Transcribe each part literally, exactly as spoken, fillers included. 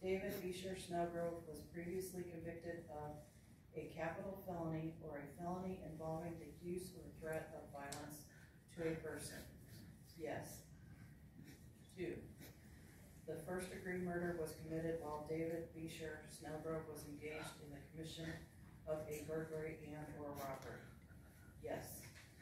David Snelgrove was previously convicted of a capital felony or a felony involving the use or threat of violence to a person? Yes. Two, the first degree murder was committed while David Snelgrove was engaged in the commission of a burglary and or robbery? Yes.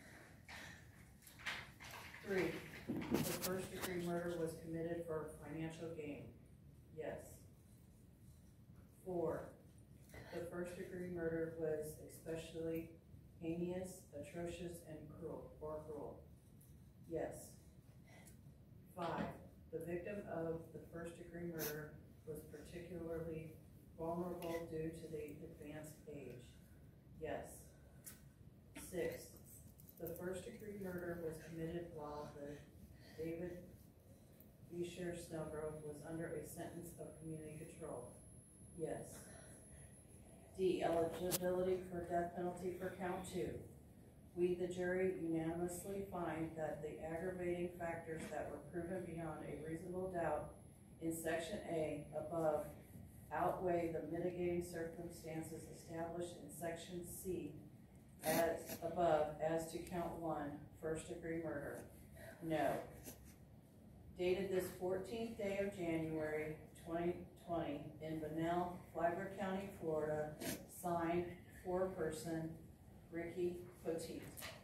Three, the first degree murder was committed for financial gain? Yes. Four, the first degree murder was especially heinous, atrocious, and cruel, or cruel? Yes. Five, the victim of the first degree murder was particularly vulnerable due to the advanced age? Yes. Six, the first degree murder was committed while the David Snelgrove was under a sentence of community control? Yes. D, eligibility for death penalty for count two. We, the jury, unanimously find that the aggravating factors that were proven beyond a reasonable doubt in section A above outweigh the mitigating circumstances established in section C as above as to count one, first degree murder. No. Dated this fourteenth day of January twenty twenty in Bunnell, Flagler County, Florida, signed four-person Ricky Poteet.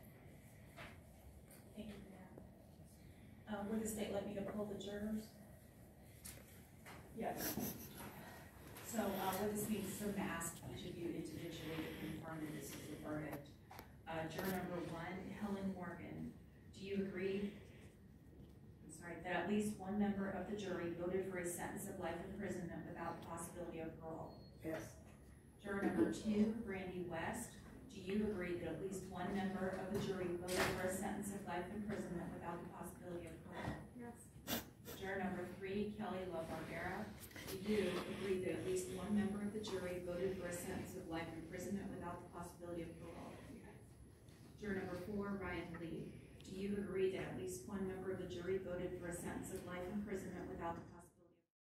Thank you for that. Um, would the state let me to pull the jurors? Yes. So uh, what this means is I'm going to ask each of you individually to confirm that this is the verdict. Uh, juror number one, Helen Morgan, do you agree I'm sorry, that at least one member of the jury voted for a sentence of life imprisonment without the possibility of parole? Yes. Juror number two, Brandy West, do you agree that at least one member of the jury voted for a sentence of life imprisonment without the possibility of parole? Yes. Juror number three, Kelly LaBarbera, do you agree that at least one member of the jury voted for a sentence of life imprisonment without the possibility of parole? Yes. Juror number four, Ryan Lee, do you agree that at least one member of the jury voted for a sentence of life imprisonment without the